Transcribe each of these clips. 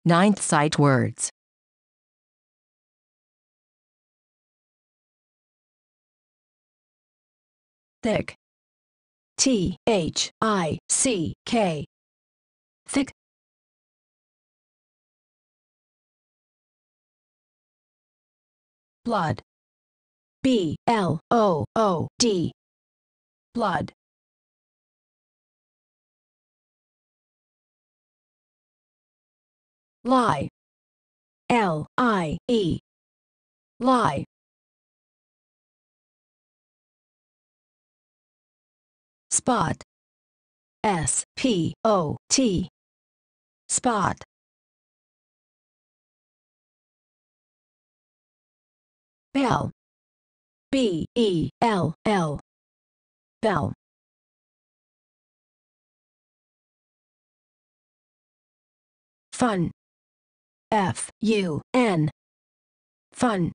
Ninth sight words. Thick. T-H-I-C-K. Thick. Blood. B-L-O-O-D. Blood. Lie. L-I-E. Lie. Spot. S-P-O-T. Spot. Bell. B-E-L-L. Bell. Fun. F-U-N. Fun.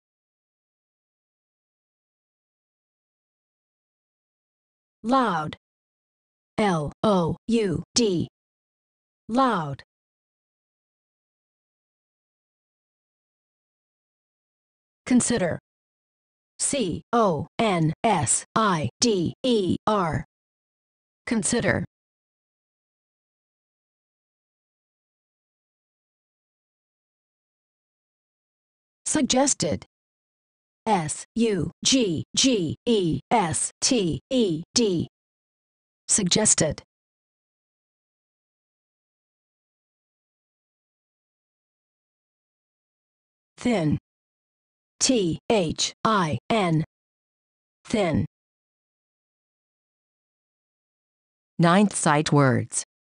Loud. L-O-U-D. Loud. Consider. C-O-N-S-I-D-E-R. Consider. Suggested. S-U-G-G-E-S-T-E-D. Suggested. Thin. T-H-I-N. Thin. Ninth sight words.